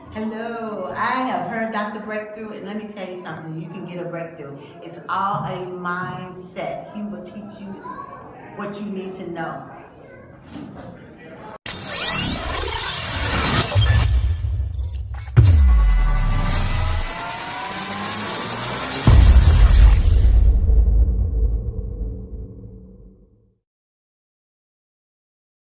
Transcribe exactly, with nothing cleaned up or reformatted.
Hello, I have heard Doctor Breakthrough, and let me tell you something, you can get a breakthrough. It's all a mindset. He will teach you what you need to know.